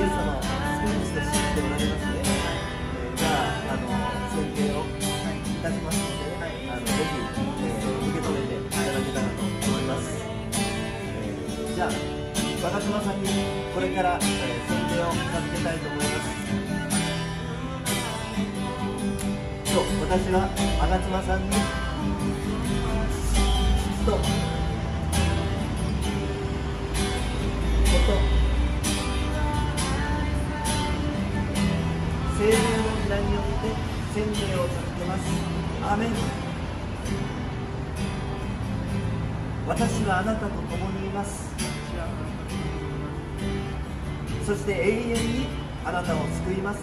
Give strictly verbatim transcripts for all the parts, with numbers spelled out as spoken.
イエス様を救い主と信じておられますね。えー、じゃあ、あの宣言をいたしますので、あのぜひ、えー、受け止めていただけたらと思います。えー、じゃあ若妻さんにこれから、えー、宣言を授けたいと思います。そう、私は赤妻さんに父と子と聖霊の皆によって宣言を授けます。アーメン。私はあなたと共にいます。そして永遠にあなたを救います。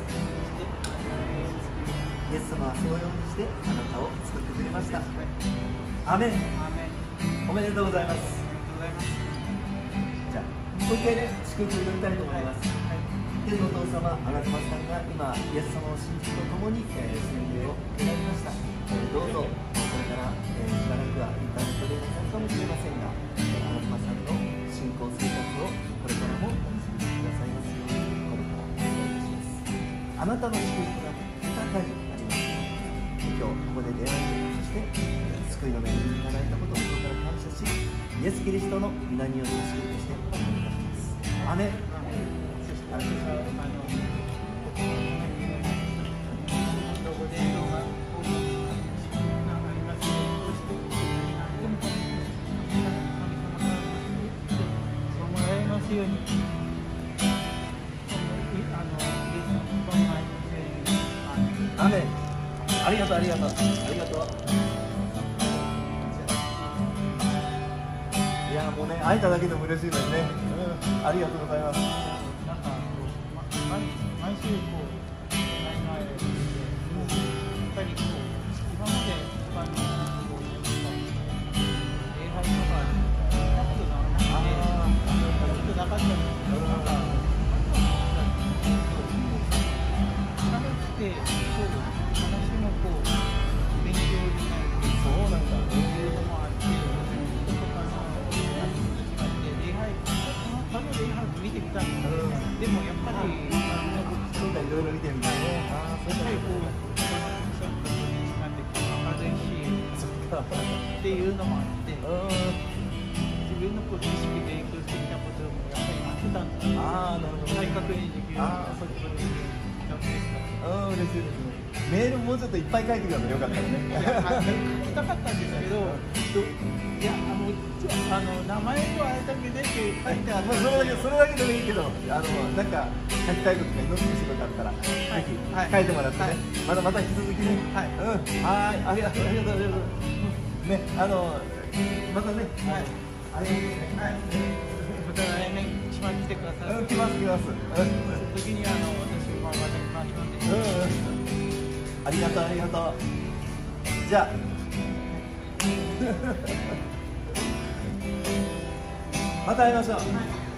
イエス様はそのようにしてあなたを救ってくれました。アーメン。おめでとうございます。じゃあもう一回ね、祝福を祈りたいと思います。天のお父様、あなたさんが今イエス様を信じとともに、えー、洗礼を受けられました。えー、どうぞこれから、えー、しばらくはインターネットでなさるかもしれませんが、あなたさんの信仰生活をこれからもお導きくださいますように、これからお願いいたします。あなたの祝福が豊かになります。今日ここで出会い、そして救いの恵みにいただいたことを心から感謝し、イエス・キリストの皆によって祝福してお願いいたします。アメン。ありがとうございます。アメン。ありがとう、ありがとう、ありがとう。いや、もうね、会えただけでも嬉しいですね。うん、ありがとうございます。 なんか毎毎週こう礼拝前で、もうやっぱりこう今まで他のこう礼拝とか行ったことがなくて、ちょっとなかったんですけど、なんか楽しくて、そう話もこう勉強になる。 そうなんだ。 そういうのもあって、人とかの話に始まって礼拝、他の礼拝も見てみたんですけど、でもやっぱりそうだ、いろいろ見てみたいね。ああ、そうだよ。 なんて風邪しっていうのもあって、自分のこう知識勉強してきたこともやっぱりあってたんだな。 ああ、なるほど。 再確認できるようなそういうことでああ、嬉しいですね。メールもうちょっといっぱい書いてくればよかったらね。 いや、書きたかったんですけど、いや、あの、あの名前とあれだけでって書いてある。 まあ、それだけ、それだけでもいいけど、あの、なんか書きたいことか、祈ってほしいことあったら、ぜひ書いてもらってね。また、また引き続きね。はい。うん。はい、ありがとう、ありがとう、ありがとう。ね、あの、またね。はい。ありがとうね。はい。 また来年島に来てください。 うん、来ます、来ます。 その時にあの私もまた来ますので。 うんうん。ありがとう、ありがとう。じゃあまた会いましょう。